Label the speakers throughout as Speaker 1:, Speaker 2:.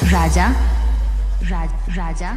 Speaker 1: राजा राजा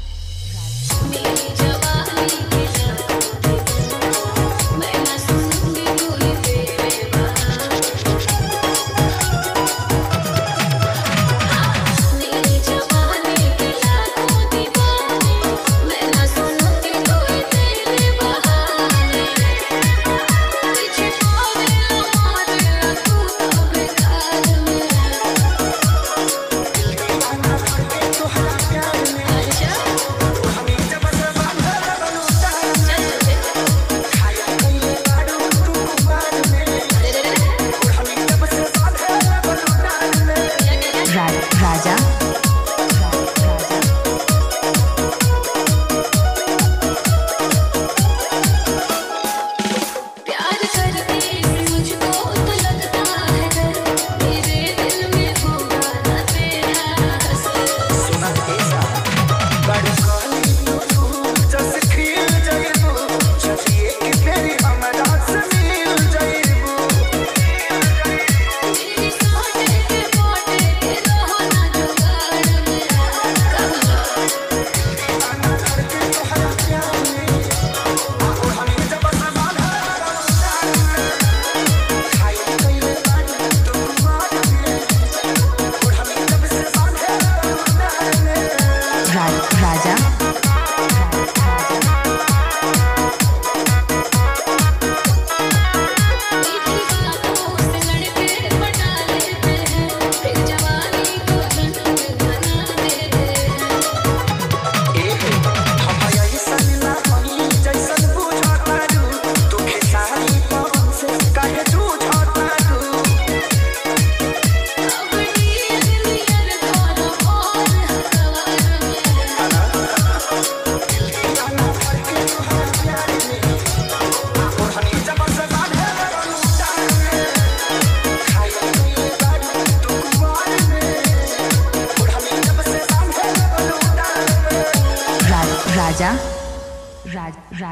Speaker 1: राजा
Speaker 2: प्यार करके मुझको तो लगता है डर, मेरे दिल में होगा ना तेरा असर।
Speaker 3: सुना ऐसा बड़काली तू जस खिल जाइबू छतिए कि तेरी हमरा से मिल जाइबू
Speaker 2: तेरी सोटे के मोटे के रहो ना जुगाड़ में कब
Speaker 3: आना करके तोहरा प्यार में और हमें जब सवाल है खाई कइले बानी तू कुमार में और हमें जब से बांध है
Speaker 1: राजा
Speaker 2: मीठी बातों से लड़के पटा लेते हैं, फिर जवानी को झंड में बना देते हैं।
Speaker 1: राजा